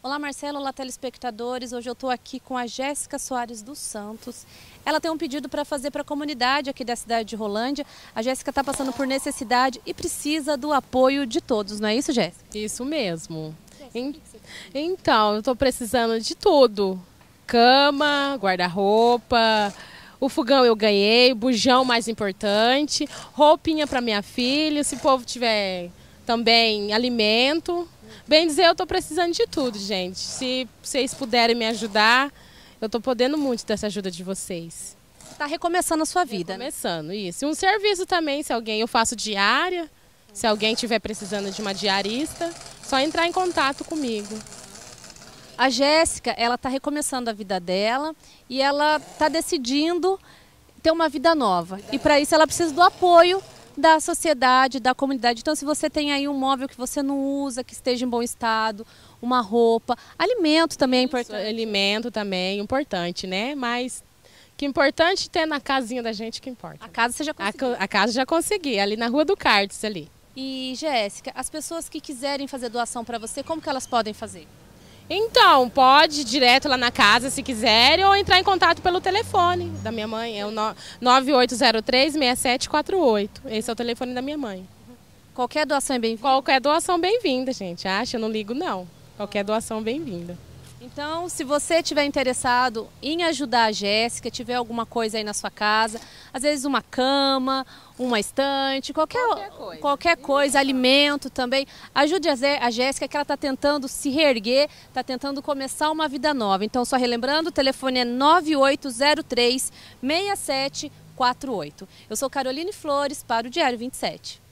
Olá Marcelo, olá telespectadores, hoje eu estou aqui com a Jéssica Soares dos Santos. Ela tem um pedido para fazer para a comunidade aqui da cidade de Rolândia. A Jéssica está passando por necessidade e precisa do apoio de todos, não é isso, Jéssica? Isso mesmo. Então, eu estou precisando de tudo. Cama, guarda-roupa, o fogão eu ganhei, bujão mais importante, roupinha para minha filha, se o povo tiver também alimento. Bem dizer, eu estou precisando de tudo, gente. Se vocês puderem me ajudar, eu estou podendo muito dessa ajuda de vocês. Está recomeçando a sua vida, Recomeçando, isso. E um serviço também, se alguém, eu faço diária, se alguém estiver precisando de uma diarista, só entrar em contato comigo. A Jéssica, ela está recomeçando a vida dela e ela está decidindo ter uma vida nova. E para isso ela precisa do apoio da sociedade, da comunidade. Então, se você tem aí um móvel que você não usa, que esteja em bom estado, uma roupa, alimento também é importante. Isso, alimento também é importante, né? Mas que importante ter na casinha da gente que importa. A casa você já conseguiu. A casa já consegui, ali na Rua do Cartes, ali. E, Jéssica, as pessoas que quiserem fazer doação para você, como que elas podem fazer? Então, pode ir direto lá na casa se quiserem ou entrar em contato pelo telefone da minha mãe, é o 9803-6748. Esse é o telefone da minha mãe. Qualquer doação é bem-vinda? Qualquer doação bem-vinda, gente. Acha? Eu não ligo, não. Qualquer doação bem-vinda. Então, se você estiver interessado em ajudar a Jéssica, tiver alguma coisa aí na sua casa, às vezes uma cama, uma estante, qualquer coisa, alimento também, ajude a Jéssica, que ela está tentando se reerguer, está tentando começar uma vida nova. Então, só relembrando, o telefone é 9803-6748. Eu sou Caroline Flores para o Diário 27.